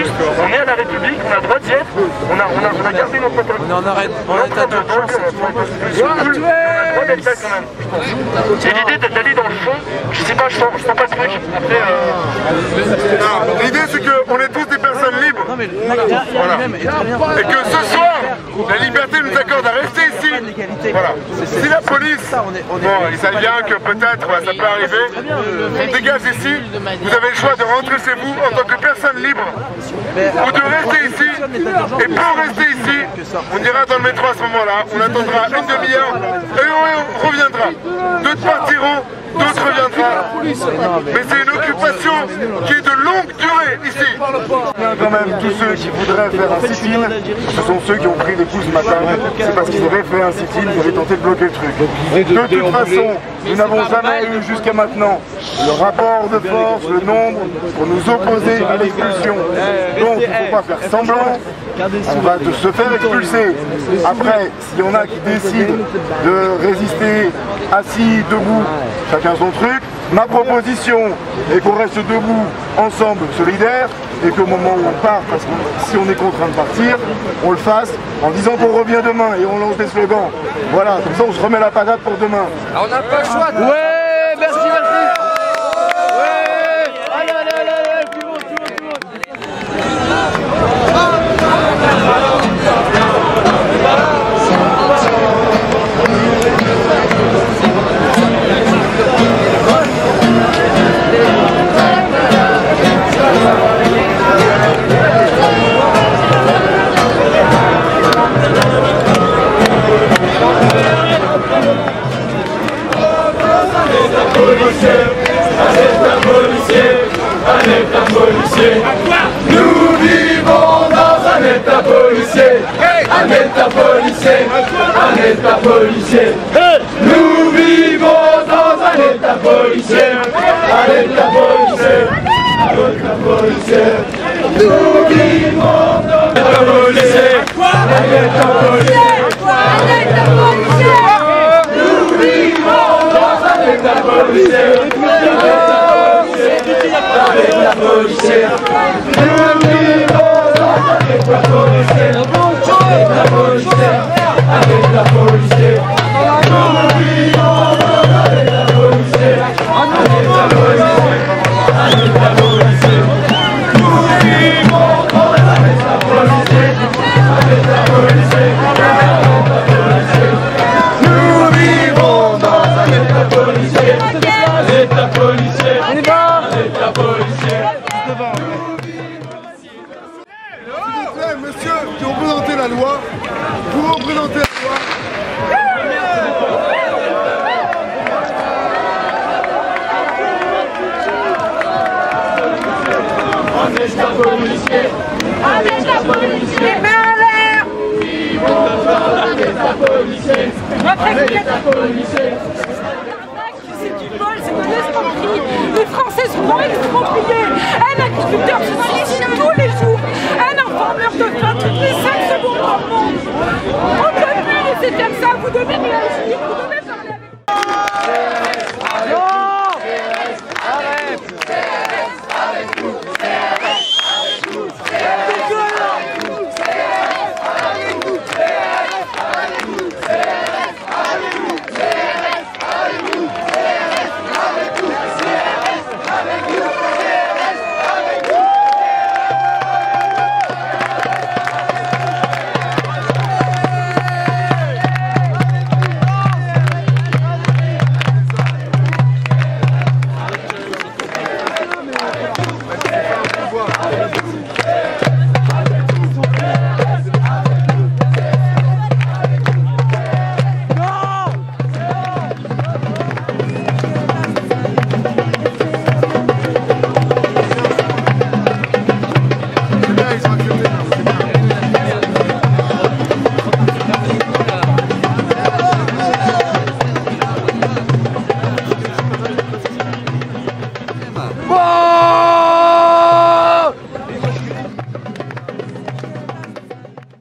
juste, on est à la République, on a le droit d'y être, on a gardé notre protocole. On est en arrêt, en état d'urgence. On a le droit d'être là quand même, je pense. Et l'idée d'aller dans le fond, je sais pas, je sens pas le truc. Après, l'idée c'est qu'on est tous des personnes libres. Non mais voilà. Et que ce soir, la liberté nous accorde à rester ici. Voilà. Si la police, bon, ils savent bien que peut-être ça peut arriver, on dégage ici, vous avez le choix de rentrer chez vous en tant que personne libre ou de rester ici. Et pour rester ici, on ira dans le métro à ce moment-là, on attendra une demi-heure et on reviendra. D'autres partiront, d'autres reviendront. Mais c'est une occupation qui est de longue durée ici. Quand même, tous ceux qui voudraient faire un sit-in, ce sont ceux qui ont pris des coups ce matin. C'est parce qu'ils avaient fait un sit-in, ils avaient tenté de bloquer le truc. De toute façon, nous n'avons jamais eu jusqu'à maintenant le rapport de force, le nombre pour nous opposer à l'expulsion. Donc il ne faut pas faire semblant, on va se faire expulser. Après, s'il y en a qui décident de résister assis, debout, chacun son truc, ma proposition est qu'on reste debout, ensemble, solidaires, et qu'au moment où on part, parce que si on est contraint de partir, on le fasse en disant qu'on revient demain et on lance des slogans. Voilà, comme ça on se remet la patate pour demain. On n'a pas le choix de... Ouais, merci, merci. Ouais, allez, plus haut, plus haut, plus haut. Nous vivons dans un état policier, un état policier, un état policier. Nous vivons dans un état policier, un état policier, un état policier. Nous vivons dans un état policier, un état policier, un état policier. Nous vivons dans un état policier, avec la policière, nous vivons dans un état policier, avec la policière, avec la policière, nous vivons dans un état policier, avec la policière, avec la policière, nous vivons dans un état policier, avec la policière, avec la policière, nous vivons dans un état policier, l'état policier. La policier. S'il vous plaît, monsieur, qui représentez la loi, vous représentez la loi. Un état policier. Un état policier. Les mains en l'air. Un état policier. Un état policier. C'est du vol, c'est de l'escroquerie. Les Français sont expropriés. Un agriculteur se suicide tous les jours. Un enfant meurt de faim toutes les 5 secondes dans le monde. On ne peut plus laisser comme ça. Vous devez réagir. Vous devez parler avec nous.